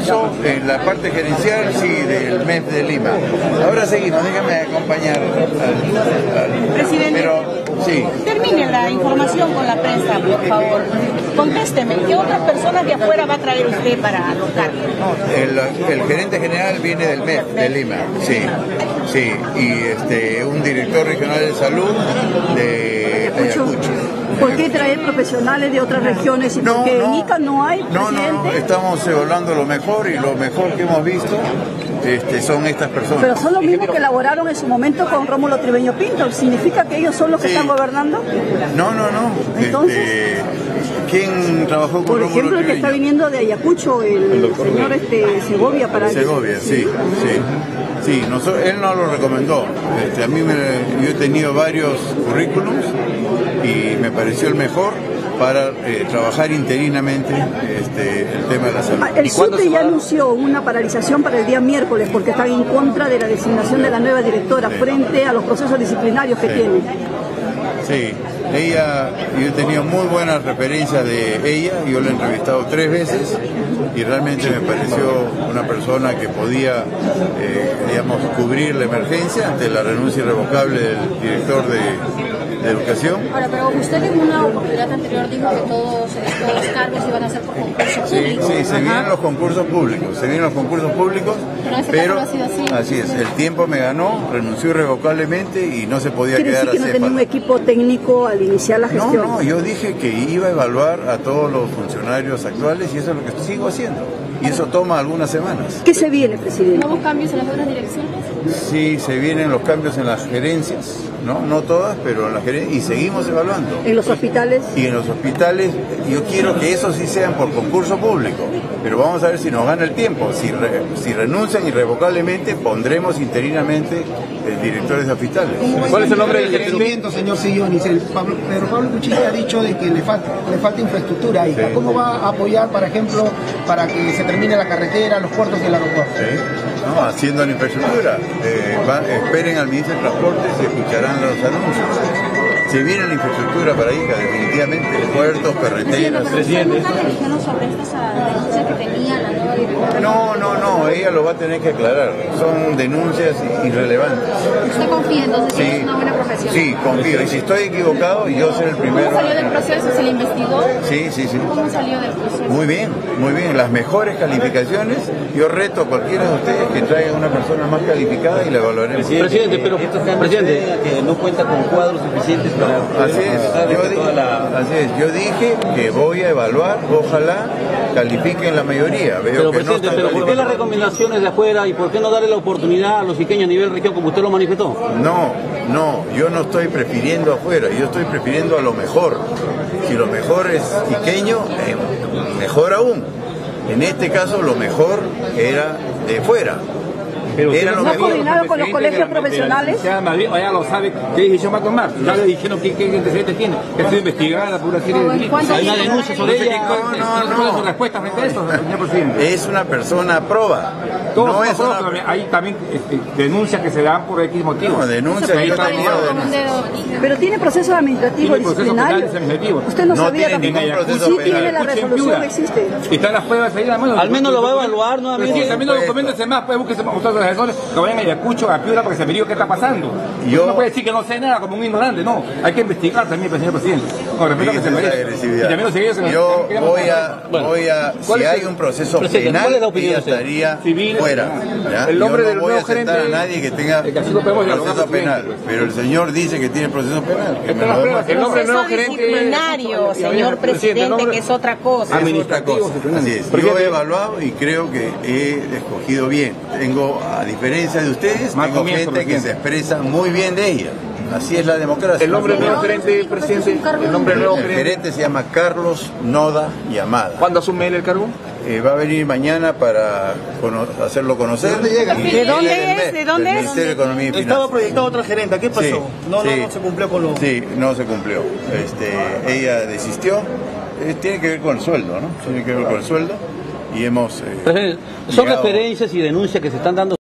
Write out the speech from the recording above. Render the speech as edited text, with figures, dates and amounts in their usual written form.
Eso en la parte gerencial, sí, del MEF de Lima. Ahora seguimos, déjame acompañar al presidente. Pero, sí. Termine la información con la prensa, por favor. Contésteme, ¿qué otras personas de afuera va a traer usted para alocarlo? El gerente general viene del MEF de Lima, sí, sí, y un director regional de salud de Ayacucho. ¿Por qué traer profesionales de otras regiones? ¿Y porque en Ica no hay presidente? No, estamos evaluando lo mejor y lo mejor que hemos visto son estas personas. Pero son los mismos que elaboraron en su momento con Rómulo Tribeño Pinto. ¿Significa que ellos son los que están gobernando? No. Entonces, ¿quién trabajó con por Rómulo ejemplo, el que Tribeño? está viniendo de Ayacucho, el señor Segovia, para Segovia, sí. Sí, él no lo recomendó. Yo he tenido varios currículums y me pareció el mejor para trabajar interinamente el tema de la salud. El SUTE ya anunció una paralización para el día miércoles porque están en contra de la designación de la nueva directora frente a los procesos disciplinarios que tiene. Sí, yo he tenido muy buenas referencias de ella, yo la he entrevistado 3 veces y realmente me pareció una persona que podía, cubrir la emergencia ante la renuncia irrevocable del director de Educación. Ahora, pero usted en una oportunidad anterior dijo que todos los cargos iban a ser por concurso público. Sí, se vienen los concursos públicos, pero no ha sido así es, el tiempo me ganó, renunció irrevocablemente y no se podía ¿Quiere quedar decir que no tenía un equipo técnico al iniciar la gestión? No, yo dije que iba a evaluar a todos los funcionarios actuales y eso es lo que sigo haciendo. Y eso toma algunas semanas. ¿Qué se viene, presidente? ¿Nuevos cambios en las otras direcciones? Sí, se vienen los cambios en las gerencias, no todas, pero en las gerencias, y seguimos evaluando. ¿En los hospitales? Y en los hospitales, yo quiero que esos sí sean por concurso público, pero vamos a ver si nos gana el tiempo. Si renuncian irrevocablemente, pondremos interinamente directores de hospitales. ¿Cuál es el nombre del gerente, señor Sillonis? Pedro Pablo Kuczynski ha dicho de que le falta infraestructura ahí. Sí. ¿Cómo va a apoyar, por ejemplo, para que se termine la carretera, los puertos y el aeropuerto? Sí. No, haciendo la infraestructura. Esperen al ministro de Transportes y escucharán los anuncios. Se viene la infraestructura para Ica, definitivamente. Puertos, carreteras. ¿Presidente nunca le dijeron sobre estas denuncias que tenía la nueva directora? No, ella lo va a tener que aclarar. Son denuncias irrelevantes. ¿Usted confía entonces que es una buena profesional? Sí, confío. Y si estoy equivocado, yo seré el primero. ¿Cómo salió del proceso? ¿Se le investigó? Sí. ¿Cómo salió del proceso? Muy bien. Las mejores calificaciones. Yo reto a cualquiera de ustedes que traiga una persona más calificada y la evaluaremos. Presidente, pero que no cuenta con cuadros suficientes para... Así es. Yo dije que voy a evaluar, ojalá califiquen la mayoría. Pero presidente, ¿por qué las recomendaciones de afuera y por qué no darle la oportunidad a los iqueños a nivel región como usted lo manifestó? No, yo no estoy prefiriendo afuera, yo estoy prefiriendo a lo mejor. Si lo mejor es iqueño, mejor aún. En este caso lo mejor era de fuera. Pero ¿no ha coordinado con los colegios profesionales? Ya lo sabe qué decisión va a tomar. Ya le dijeron qué antecedentes tiene. Que está investigada por una serie de delitos. Hay una denuncia sobre ella. ¿Cuál es su respuesta frente a eso, señor presidente? Es una persona a prueba. No es una... Hay también denuncias que se dan por X motivos. No, denuncias que yo también. Pero tiene procesos administrativos disciplinarios. Usted no sabía tiene tampoco. ningún proceso Sí tiene la resolución, existe. Están las pruebas ahí en la mano. Al menos lo va a evaluar nuevamente. Sí, también no documentense más, pues búsquese ustedes los asesores que vayan a Ayacucho, a Piura, para que se averigüe qué está pasando. Yo no puede decir que no sé nada como un ignorante, no. Hay que investigar también, señor presidente. Con respeto a que se merece. Y también los seguidores yo voy a si hay un proceso penal, ella estaría fuera. El nombre del no voy a nuevo gerente aceptar a nadie que tenga proceso penal, pero el señor dice que tiene proceso penal. El nombre del nuevo gerente disciplinario, señor presidente, que es otra cosa. Administrativo. Así es. Yo he evaluado y creo que he escogido bien. A diferencia de ustedes, tengo gente que se expresa muy bien de ella. Así es la democracia. ¿El nombre del nuevo gerente, presidente? El gerente se llama Carlos Noda Yamada. ¿Cuándo asume él el cargo? Va a venir mañana para hacerlo conocer. ¿De dónde es? ¿De dónde es? Ministerio de Economía y Finanzas. Estaba proyectado otra gerenta, ¿qué pasó? Sí, no se cumplió con lo... Sí, no se cumplió. Ella desistió. Tiene que ver con el sueldo, ¿no? Tiene que ver con el sueldo. Y hemos... Son referencias y denuncias que se están dando